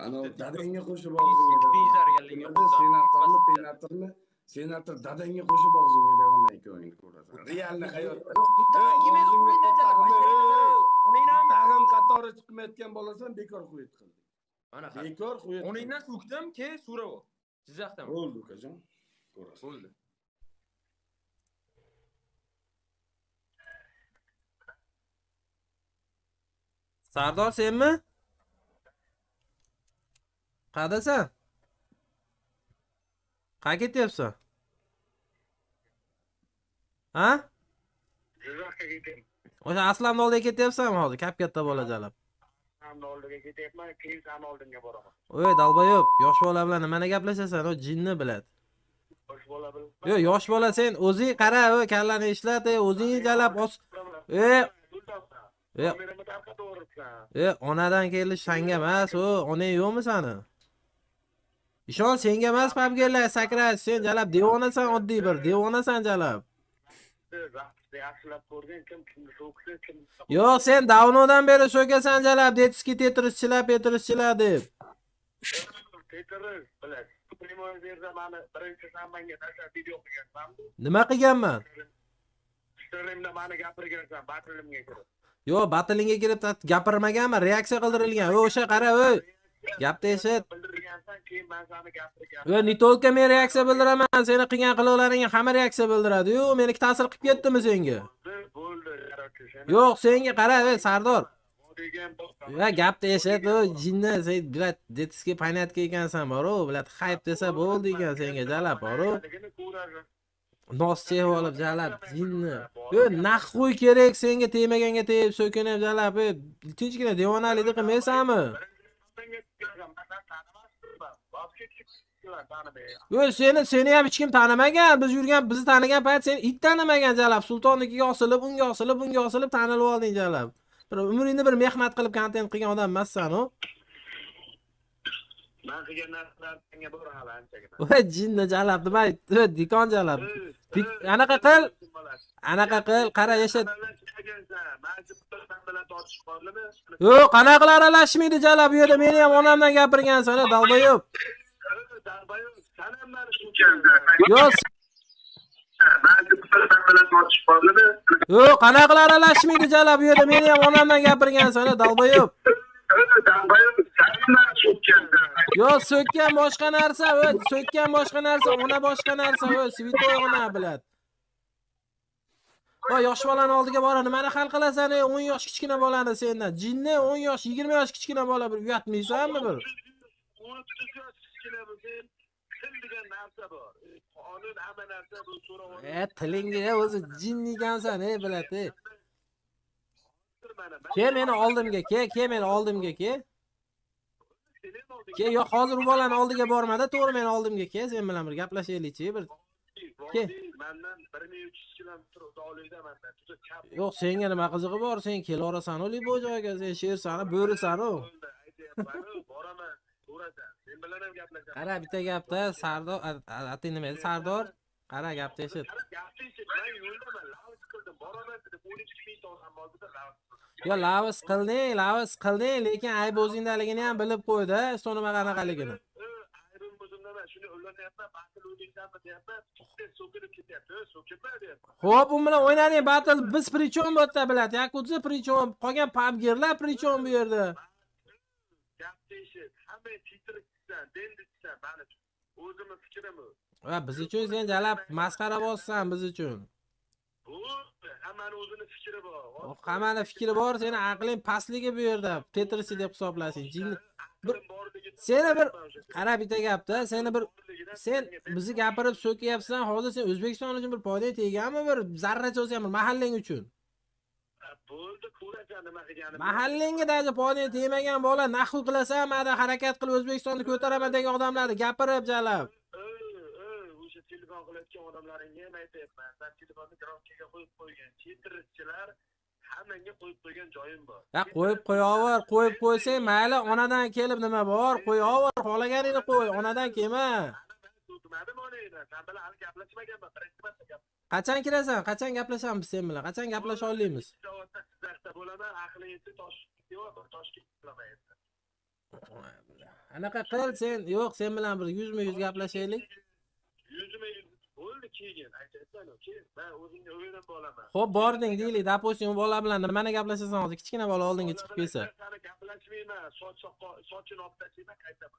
Ana dadangga qo'shib og'zingga senator dadangga qo'shib og'zingga beraman ikkovingni ko'rasan. Realni hayotda tag'in qatori chiqmayotgan bo'lasan, bekor qo'yib qilding. Mana bekor qo'yib. Oningdan so'kdim, ke so'rab. Jizzaxdan. Bo'ldi ukajon. Ko'rasan. Bo'ldi. Sardor senmi? Qaydasan? Qayerga ketyapsan? Ha? Jizzaxga ketaman. O'sha Aslamning oldiga ketyapsanmi hozir? Katta bo'lajalab. Aslamning oldiga ketyapman, keyin san oldinga boraman. Oy, dalbayo'p, yosh bola bilan nimani gaplashasan? O jinni biladi. Yosh bola bilan. Yo, yosh bola sen o'zing qara, o kallani ishlat, o'zing jalab os. Onadan kelish sanga emas, o onang yo'qmi sani? Ishon, senga emas papgerlar sakrash, sen jalab devonasan, oddiy bir devonasan jalab. Yo'q, sen davnodan beri so'kasan jalab, detiski tetrischilar deb. Tetris, bilas. Primoy yerda meni birinchi shanbanga tashlab video qilgansan. Nima qilganman? Storimda meni gapirgansan, batilimga kirib. Yo'q, batilingga kirib gapirmaganman, reaksiya qildirilgan. O'sha qara, o'y. Gapni eshit. Bildirgansan, keyin men seni gapirganman. Yo, ne tolka men reaksiya bildiraman, seni qilgan qilovlaringga hamma reaksiya bildiradi. Yo, meniki ta'sir qilib ketdimi senga? Bo'ldi, yo'q, senga qara, Sardor. Va gapni eshit, o jinni, sen bilat detiski paynatga ekansan, bor-o, bilat hayp desa bo'ldi ekan senga jalab, bor-o. Nos chehib olib jalab jinni. Yo, naxvoy kerak senga tegmaganga tegib so'kinib jalab, tinchgina devonalikni qilmaysanmi? Yo, seni ham hech kim tanimagan. Biz yurgan, bizni tanigan payt sen it tanimagan jalab. Sultonnikiga osilib, unga osilib tanilib olding jalab. Bir umringni bir mehnat qilib kontent qilgan odam emassan, o. Men qilgan narsalar senga bor hali anchagina. Voy jinni jalab, nima dikon jalab. Anaqa qil, qara yashad. Yo'q, qanaqalar aralashmaydi jalab, bu yerda meni ham onamdan gapirgansan, dalbayo'p. Yo'q. Yo'q, qanaqalar aralashmaydi jalab, bu yerda meni ham onamdan gapirgansan, dalbayo'p. Yo'q, so'kkan boshqa narsa, ona boshqa narsa, svitoy ona biladi. O yosh bolani oldiga borib, nimani hal qilasan? 10 yosh kichkina bolani sendan. Jinni 10 yosh, 20 yosh kichkina bola bir uyatmaysanmi bir? 30 yosh kichkina bo'lsa, til degan narsa bor. Qonun hamma narsa bu so'rov. Tilingga o'zi jinni ekansan, biladi. Kel meni oldimga, kel meni oldimga, kel. Yo'q, hozir u bolani oldiga bormada, to'g'ri meni oldimga kel, sen bilan bir gaplashaylik-chi, bir. Mendan 1300 kilometr uzoqlikda mendan juda chap. Yo'q, senga nima qizig'i bor? Sen kelaorasan-ku bu joyga, sen shersan-ku, bo'risan-ku. Boraman, ko'rasan. Sen bilan ham gaplashaman. Qara, bitta gapda Sardor, ating nima edi? Sardor? Qara, gapni eshit. Gapni eshit, men yo'ldaman, lavz qildim, boraman deb 12 ming to'g'ram oldida lavz qildim. Yo, lavz qilding, lekin ayb o'zingdaligini ham bilib qo'ydi, sonima qanaqaligini. Aybim o'zimda emas, shuni o'ylanyapman, batil o'ynaysanmi deyapman, so'kinib ketyapti, so'kinma deyapti. Xo'p, u bilan o'ynading, batil biz prichon bu yerda biladi, yakudzi prichon, qolgan pubgirlar prichon bu yerda. Gapni eshit, hamma titriksan, denditsan, mani o'zimning fikrim bu. Va biz uchun sen jalab masxara bo'lsan biz uchun. Bu hammaning o'zining fikri bor. Hammaning fikri bor, seni aqling pastligi bu yerda. Tetrisi deb hisoblasang. Seni bir qara bitta gapda, sen bizni gapirib so'kayapsan, hozir sen O'zbekiston uchun bir foydang teganmi bir zarracha bo'lsa ham mahallang uchun? Bo'ldi, ko'rasan nima qilganim. Mahallangga daja foydang tegmagan bola nahv qilasan, mana harakat qilib O'zbekistonni ko'taraman degan odamlarni gapirib jalab. O'sha telefon qilayotgan odamlaringga ham aytayapman. Sen telefonni gramkaga qo'yib qo'ygan. Chetirchilar hammanga qo'yib qo'ygan joyim bor. Ya qo'yib qo'ysang, mayli onadan kelib nima bor? Qo'yaver, xohlaganingni qo'y, onadan kelma. Sen bilan hali gaplashmaganman, birinchi marta gap. Qachon kirasan? Qachon gaplashamiz sen bilan? Qachon gaplasha olamiz? Jizzaxda bo'laman, aqli yetsa Toshkentga, Toshkentga bo'laman. Anaqa qil sen, yo'q, sen bilan bir yuzma-yuz gaplashaylik. Yuzma-yuz bo'ldi keyin aytayapman, keyin men o'zingni o'yinib olaman. Xo'p, bording deylik, допустим, u bola bilan nimani gaplashasan hozir? Kichkina bola oldinga chiqib kelsa. Sani gaplashmayman, sochini olib tashlayman, qaytaman.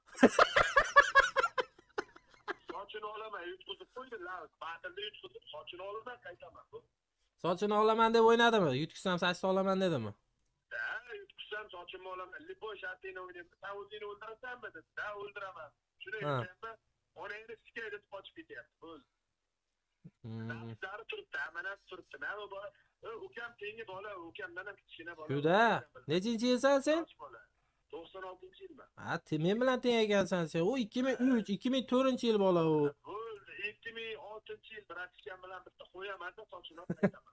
Sochini olaman, yutqizib qo'ydi, batilda yutqizib sochini olaman, qaytaman. Sochini olaman deb o'ynadimi? Yutkizsam saçni olaman dedimi? Yutqizsam sochimni olaman. Liboy shartini o'ynayman. Sen o'zingni o'ldirasanmi dedi. Da o'ldiraman. Shuni aytganman. Onangni sikay deb qochib ketyapti. Bo'ldi. Daftar turibdi, amanat turibdi. Mana bola, ukam tengi bola, ukamdan ham kichkina bola. Shuda, nechinchi yilsan sen? 96-yilman. Ha, men bilan teng ekansan sen. U 2003, 2004-yil bola u. Bo'ldi, 2006-yil bratishkam bilan bitta qo'yaman-da sochini olib qaytaman.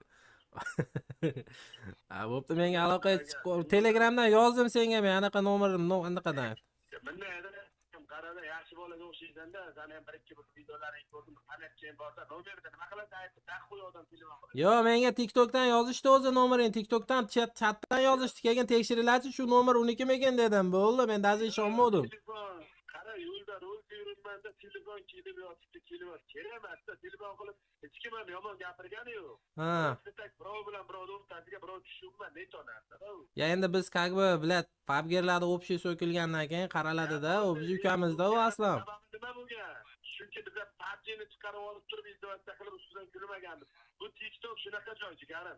Ha, bo'pti, menga aloqaga chiqib, Telegramdan yozdim senga men anaqa nomerimni, anaqadan. Qarada yaxshi bolaga o'xshaysan-da, seni ham bir-ikki videolaring ko'rdim, qanaqacha borsa, nomerda nima qilasiz aytib, qo'y odam telefon qilib. Yo, menga TikTokdan yozishdi o'zi nomerini, TikTokdan chatdan yozishdi, keyin tekshirilarchi shu nomer unikimikin dedim. Bo'ldi, men dazi ishonmadim. Qara, yo'lda ro'zga yuribman-da, telefon kelib yotibdi, kelyapti. Kerak emas-da, telefon qilib, hech kim ham yomon gapirgani yo'q. Ha. Birov bilan birovni o'rtasiga birov tushibman, ne tonardi-da u. Ya endi biz как бы, блядь, PUBG'larda общий so'kilgandan keyin qaraladi-da, u biz ukamizda u aslan. Nima bo'lgan? Chunki biz PUBG'ni chiqarib olib turib, izdovatda qilib ustidan kulmaganmiz. Bu TikTok shunaqa joy, jigarim.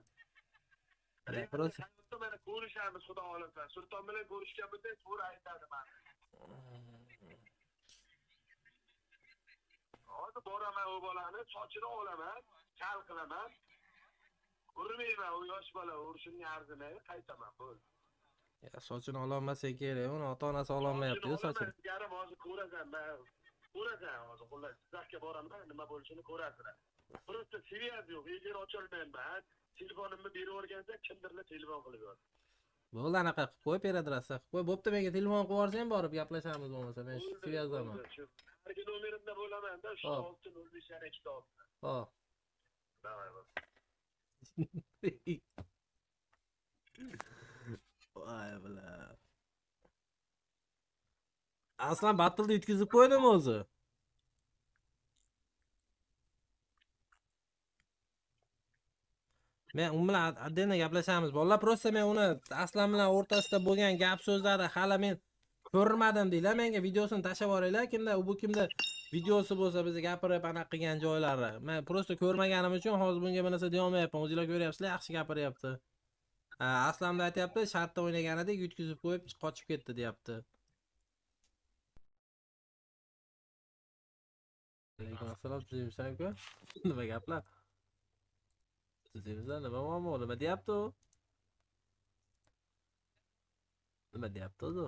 Mana ko'rishamiz, xudo xohlasa. Sulton bilan ko'rishganimizda to'g'ri aytadi mana. Hozir boraman u bolani, sochini olaman, chal qilaman. Urmayman, u yosh bola, urishimga arzimaydi, qaytaman, bo'ldi. Ya sochini ololmasa kerak, uni ota-onasi ololmayapti-ku sochini. Yarim hozir ko'rasan, ko'rasan hozir xullas, Jizzaxga boraman, nima bo'lishini ko'rasizlar. Просто svязь yo'q, efir ocholmayman. Telefonimni berib o'rgansa, kimdirlar telefon qilib yotdi. Bo'ldi, anaqa qilib qo'y, peredrasa qilib qo'y. Bo'pti, menga telefon qilib yuborsang borib gaplashamiz bo'lmasa, men svязьdaman. Hargi nomerimda bo'laman-da, shu 605 Hop. Davay. Voy bala. Aslan battilni yutkizib qo'ydimi o'zi? Men u bilan отдельно gaplashamiz. Bolalar, просто men uni Aslan bilan o'rtasida bo'lgan gap so'zlarni hali men ko'rmadim deylar. Menga videosini tashlab yuboringlar. Kimda bu kimda videosi bo'lsa bizni gapirib anaqa qilgan joylari. Men просто ko'rmaganim uchun hozir bunga bir narsa deolmayapman. O'zingizlar ko'ryapsizlar, yaxshi gapiryapti. Aslan da aytayapti, shartda o'ynaganidek yutkizib qo'yib qochib ketdi, deyapti. Alaykum assalom, sizlarku? Nima gaplar? Sizlar nima muammo, nima deyapti u? Nima deyapti o'zi?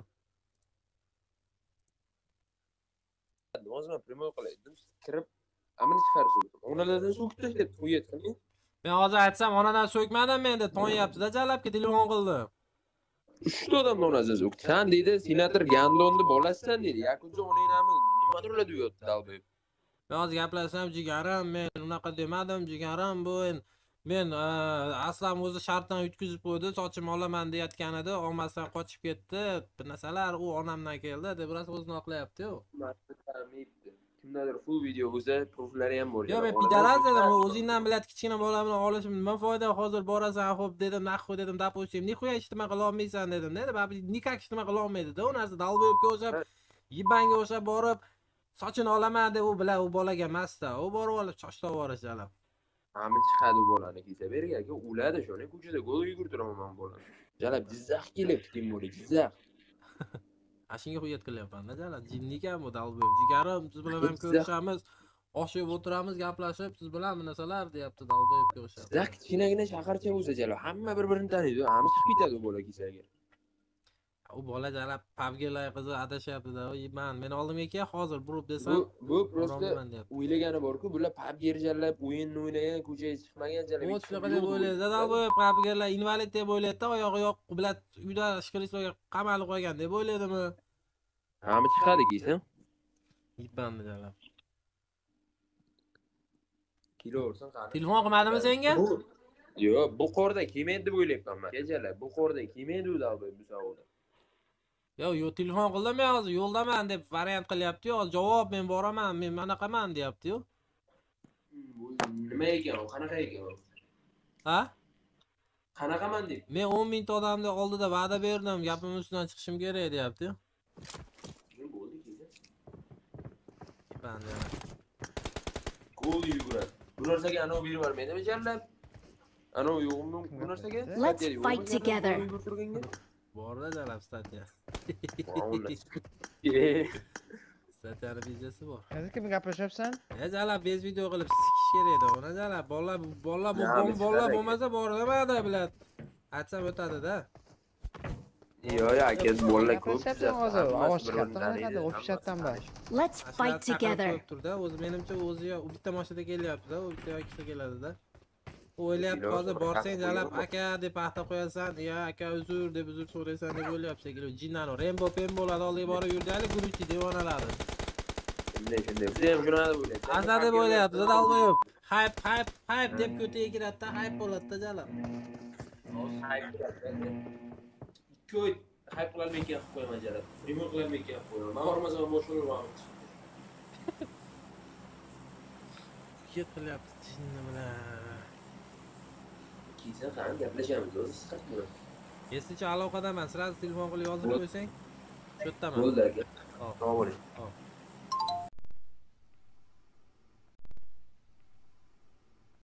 O'zim primoy qilaydim, kirib amini chiqarib onalardan so'kib tashlab qo'yayotgan. Men hozir aytsam, onadan so'kmadim men deb tonyapti-da, jalabga telefon qildi. 3 ta odam onasiz o'qdi. Sen deydi, senator Gandonni bolasisan deydi. Yakuncha onanglarni nimadirlar deyapti dalboy. Men hozir gaplashsam, jigarim, men unaqa demadim, jigarim, bu men aslan o'zi shartdan yutkizib qo'ydi, sochimni olaman deyotgan edi, olmasdan qochib ketdi. Bir narsalar u onamdan keldi deb rosa o'zini oqlayapti-ku. Kimdadir full video bo'lsa, profillari ham bor. Yo, men pidaraz dedim, o'zingdan bilat kichkina bola bilan olishim nima foyda, hozir borasan, xo'p dedim, naqq dedim, допустим, nixuya ijtimo qila olmaysan dedim. Dedi, nikak ijtimo qila olmaydi-da, u narsa dalboyobga o'xshab, yibanga o'xshab borib, sochini olaman deb u bilan u bolaga emas-da. U borib olib cho'chtab yuborishadi. Hamid chiqadi u bolani kelsa berga, o'ladi shuni ko'chada gol yugurtiraman men bolani. Jalab Jizzax kelibdi, kim bo'li Jizzax. Ashunga hujjat qilyapman-da, jalab. Jinnikan bu dalboyib. Jigarim, siz bilan ham ko'rishamiz, osh yeb o'tiramiz, gaplashib, siz bilan bu narsalar deyapti, dalboyibga o'xshab. Jizzax kichkinagina shaharcha bo'lsa jalab, hamma bir-birini taniydi, hamma chiqib ketadi u bola kelsa agar. U bola jalab PUBG'lar qizi adashyapti-da. Men oldimga kel, hozir burib desam, bu prosta o'ylagani bor-ku, bular PUBG jalab, o'yinni o'ynagan, ko'chaga chiqmagan jalab. O'z shunaqa deb o'ylaydi. Dalboyib PUBG'lar invalid deb o'ylaydi-da, oyog'i yo'q, bilat uyda shkrisloga qamalib qo'ygan deb o'ylaydimi? Hamid chiqadi kelsa. Yipandi jalab. Kilo ursin qani. Telefon qilmadimi senga? Yo'q, bu qorda kelmaydi deb o'ylayapman men. Jalab, bu qorda kelmaydi u dalboyib bu savolda. Yo telefon qildim hozir yo'ldaman deb variant qilyapti-yu. Javob men boraman, men manaqaman deyapti-yu. Nima ekan u? Qanaqa ekan u? Ha? Qanaqaman deb. Men 10 mingta odamning oldida va'da berdim, gapim ustidan chiqishim kerak deyapti-yu. Bo'ldi keyin. Banda. Gol yuguradi. Bu narsaga anov berib yubormaydimi jallab? Anov yo'qmi bu narsaga? Let's fight together. Borda jalab statya. Statyani bizesi bor. Hozir kim gaplashyapsan? Jalab bez video qilib sikish kerak edi. Ona jalab bolalar bo'lmasa borilmadi bilat. Aytsam o'tadi-da. Yo, aka bolalar ko'p. Gaplashyapsan hozir. Ovoz chiqyapti. Qanaqa ofishatdan bor. Let's fight together. Turda o'zi menimcha o'zi u bitta mashina kelyapti-da, u bitta ikkita keladi-da. O'ylayapti hozir borsang jalab aka deb paxta qo'yasan, ya aka uzr deb uzr so'raysan deb o'ylayapti shekilli. Jinnani Rainbow Pen bo'ladi, oldiga borib yurdalik guruchli devonalari. Shunday. Biz ham shuni deb o'ylayapmiz. Asa deb o'ylayapti, dalboyo'q. Hype deb ko'taga kiradi-da, hype bo'ladi-da jalab. Ikki oy hype qilolmay qilib qo'yaman jalab. Remont qilolmay qilib qo'yaman. Men bormasam boshqa urmoqchi. Ket qilyapti jinni bilan. Kiysan qani gaplashamiz o'zi siqatmi? Esicha aloqadaman, sirasi telefon qilib yozib qo'ysang. Shu yerdaman. Bo'ldi aka. Hop. Sog' bo'ling. Hop.